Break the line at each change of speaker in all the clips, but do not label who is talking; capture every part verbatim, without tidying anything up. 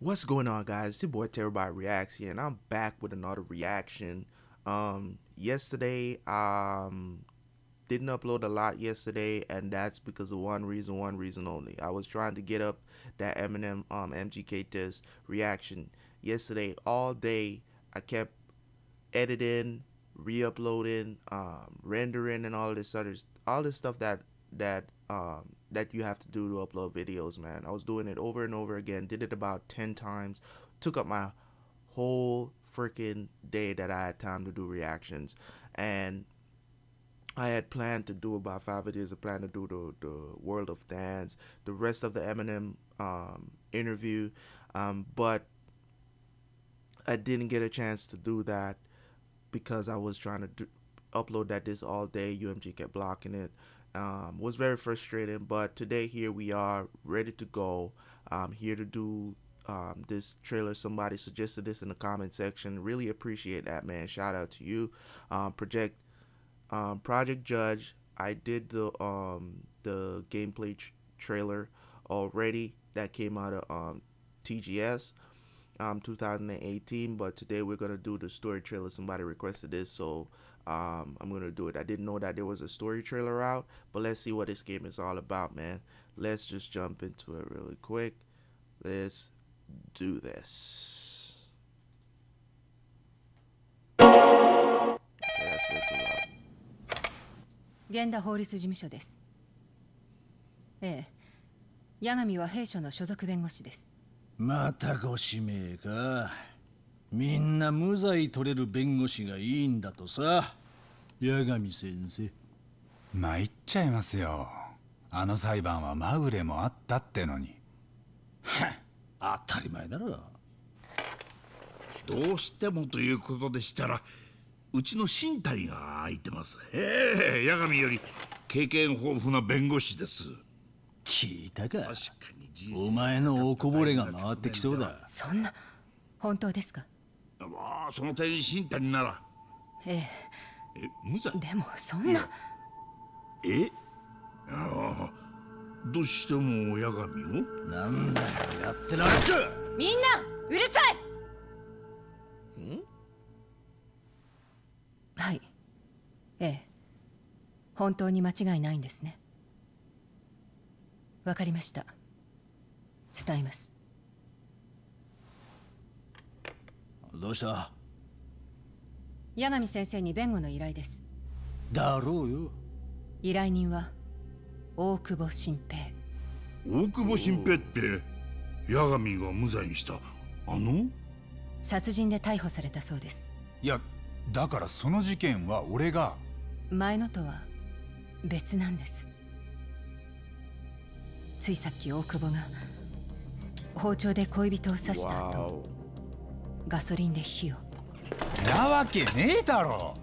What's going on, guys? It's your boy Terabyt Reacts here, and I'm back with another reaction. Um, yesterday, um, didn't upload a lot yesterday, and that's because of one reason, one reason only. I was trying to get up that Eminem um M G K test reaction yesterday all day. I kept editing, re-uploading, um, rendering, and all this other all this stuff that that um that you have to do to upload videos, man. I was doing it over and over again, did it about ten times, took up my whole freaking day that I had time to do reactions. And I had planned to do about five videos. I planned to do the, the World of Dance, the rest of the Eminem um, interview, um, but I didn't get a chance to do that because I was trying to do, upload that this all day. U M G kept blocking it. Um, was very frustrating, but today here we are, ready to go. Um, here to do um, this trailer. Somebody suggested this in the comment section. Really appreciate that, man. Shout out to you. Um, Project um, Project Judge. I did the um, the gameplay tr trailer already. That came out of um, T G S um, two thousand eighteen, but today we're gonna do the story trailer. Somebody requested this, so Um, I'm gonna do it. I didn't know that there was a story trailer out, but let's see what this game is all about, man. Let's just jump into it really quick. Let's do this. Okay, that's way too loud.
源田法律事務所です。ええ、八神は弊社の所属弁護士です。
またご指名か。みんな無罪取れる弁護士がいいんだとさ、八神先生。
参っちゃいますよ。あの裁判はまぐれもあったってのに。
はっ、当たり前だろ。
どうしてもということでしたら、うちの新谷が空いてます。ええ、八神より経験豊富な弁護士です。
聞いたか。
確かに人生
お前のおこぼれが回ってきそうだ。
そんな、本当ですか。
まあ、その点新谷なら。
ええ。
え、無罪。
でもそんな。
え？ああ、どうしても八神を？
なんだよ、やってられる。
みんなうるさい。ん？はい。ええ。本当に間違いないんですね。わかりました。伝えます。
どうした？
八神先生に弁護の依頼です。
だろうよ。
依頼人は大久保新平。
大久保新平って八神が無罪にしたあの？
殺人で逮捕されたそうです。
いや、だからその事件は俺が。
前のとは別なんです。ついさっき大久保が包丁で恋人を刺した後、ガソリンで火を。
なわけねえだろ。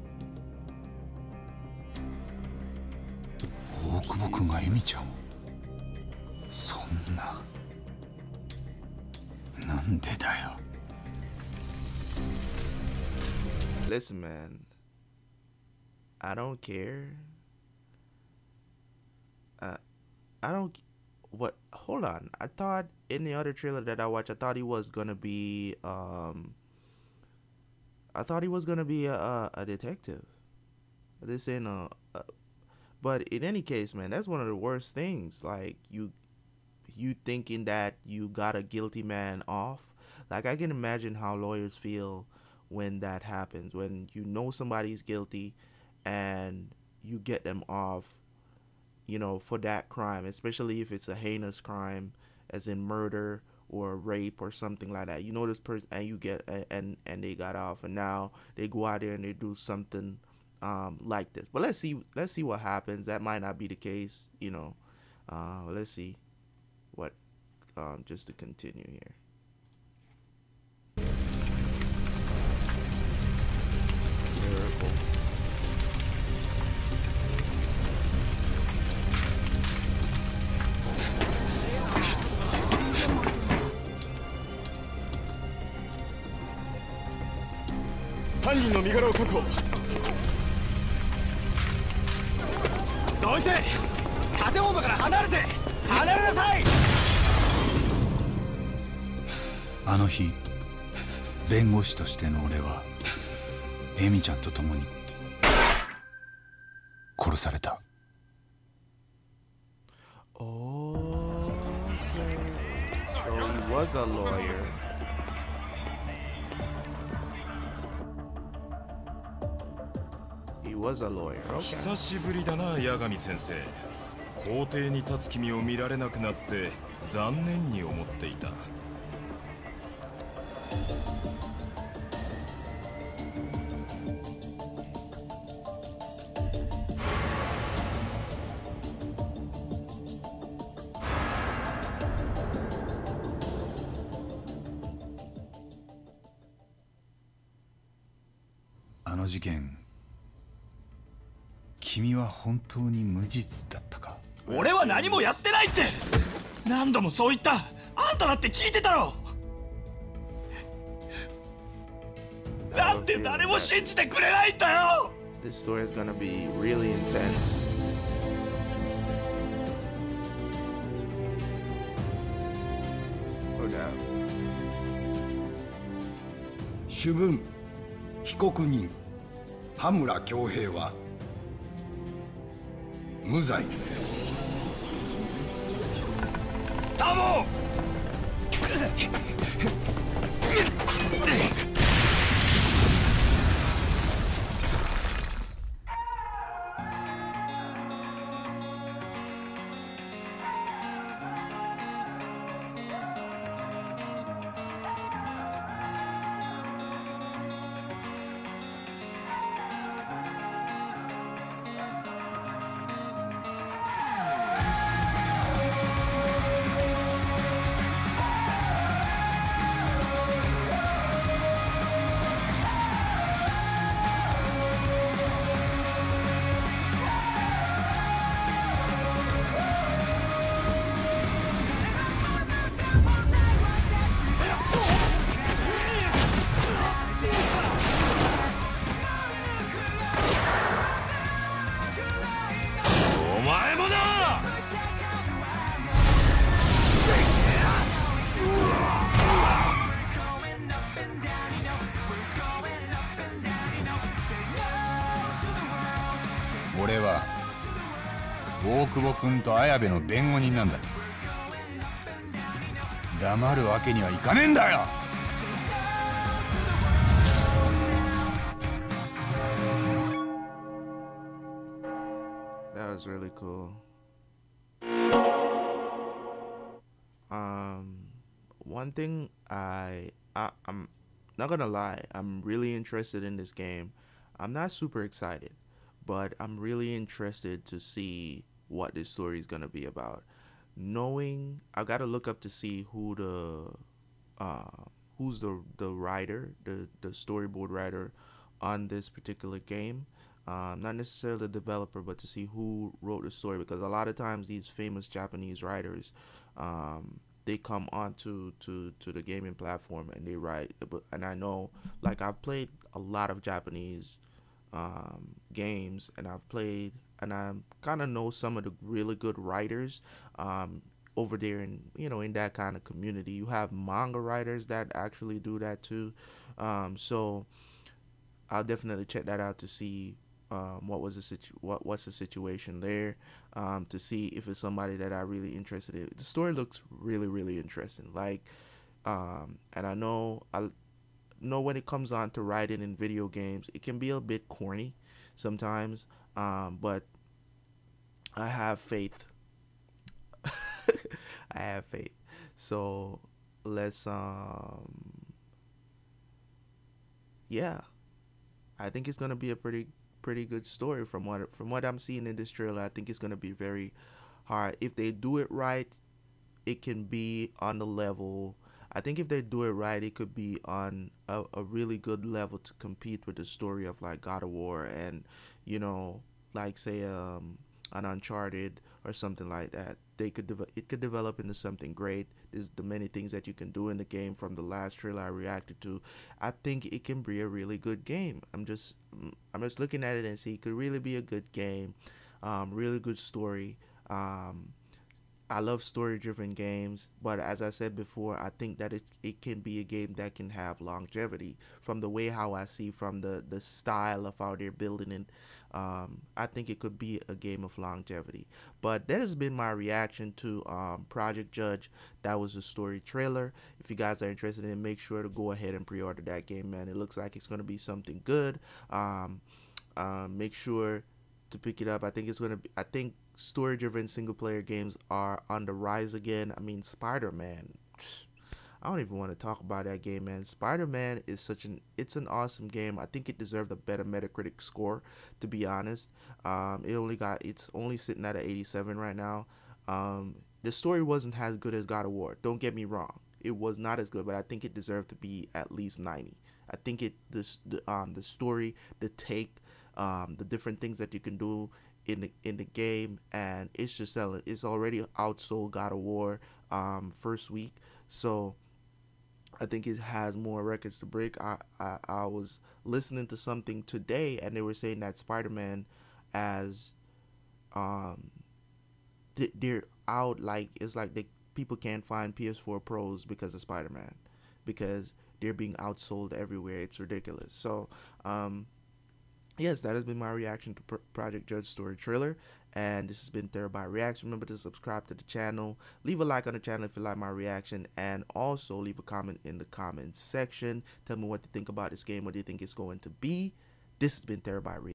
大久保君がエミちゃんを。そんな。なんでだよ。
Listen, man. I don't care. Uh, I don't. What? Hold on. I thought in the other trailer that I watched, I thought he was gonna be. Um. I thought he was gonna be a a, a detective. This ain't a, a. But in any case, man, that's one of the worst things. Like you, you thinking that you got a guilty man off. Like I can imagine how lawyers feel when that happens. When you know somebody's guilty, and you get them off. You know, for that crime, especially if it's a heinous crime, as in murder or rape or something like that. You know this person, and you get and and they got off, and now they go out there and they do something um, like this. But let's see, let's see what happens. That might not be the case, you know. Uh, let's see what. Um, just to continue here. Miracle.
犯人の身柄を確保。どいて！建物から離れて！離れなさい！
あの日弁護士としての俺はエミちゃんと共に殺された。
Oh, okay. So he was a lawyer. He was a lawyer. Okay.
久しぶりだな、八神先生。法廷に立つ君を見られなくなって残念に思っていた。
あの事件、君は本当に無実だったか？
俺は何もやってないって。何度もそう言った。あんただって聞いてたろ。なんで誰も信じてくれないんだよ。
This story is gonna be really intense. No doubt.
主文被告人羽村恭平は無罪。
タモ。
俺は大久保君と綾部の弁護人なんだ。黙るわけにはいかねえんだよ。
That was really cool. Um, one thing I, I I'm not gonna lie, I'm really interested in this game. I'm not super excited, but I'm really interested to see what this story is gonna be about. Knowing, I gotta look up to see who the, uh, who's the the writer, the the storyboard writer on this particular game. Um, not necessarily the developer, but to see who wrote the story, because a lot of times these famous Japanese writers, um, they come onto to to the gaming platform and they write. But and I know, like, I've played a lot of Japanese um, games, and I've played, and I kind of know some of the really good writers um, over there in, you know, in that kind of community. You have manga writers that actually do that too. Um, so I'll definitely check that out to see um, what was the situ- what what's the situation there, um, to see if it's somebody that I really interested in. The story looks really really interesting. Like, um, and I know I know when it comes on to writing in video games, it can be a bit corny sometimes, um, but I have faith. I have faith. So let's um yeah, I think it's gonna be a pretty pretty good story from what from what I'm seeing in this trailer. I think it's gonna be very hard. If they do it right, it can be on the level. I think if they do it right, it could be on a, a really good level to compete with the story of like God of War and, you know, like say um an Uncharted or something like that. They could de- it could develop into something great. There's the many things that you can do in the game from the last trailer I reacted to. I think it can be a really good game. I'm just I'm just looking at it and see it could really be a good game, um, really good story. Um, I love story-driven games, but as I said before, I think that it it can be a game that can have longevity from the way how I see from the the style of how they're building it. Um, I think it could be a game of longevity. But that has been my reaction to um, Project Judge. That was a story trailer. If you guys are interested in it, make sure to go ahead and pre-order that game, man. It looks like it's going to be something good. Um, um, make sure to pick it up. I think it's going to be, I think story driven single player games are on the rise again. I mean, Spider-Man, I don't even want to talk about that game, man. Spider-Man is such an it's an awesome game. I think it deserved a better Metacritic score, to be honest. Um, it only got it's only sitting at an eighty-seven right now. Um, the story wasn't as good as God of War. Don't get me wrong, it was not as good, but I think it deserved to be at least ninety. I think it this the um the story, the take, um, the different things that you can do in the in the game, and it's just selling. It's already outsold God of War um first week, so I think it has more records to break. I, I I was listening to something today, and they were saying that Spider-Man, as um they're out, like it's like they people can't find P S four Pros because of Spider-Man, because they're being outsold everywhere. It's ridiculous. So um yes, that has been my reaction to Project Judge story trailer, and this has been Terabyt Reaction. Remember to subscribe to the channel, leave a like on the channel if you like my reaction, and also leave a comment in the comments section. Tell me what you think about this game, what do you think it's going to be. This has been Terabyt Reaction.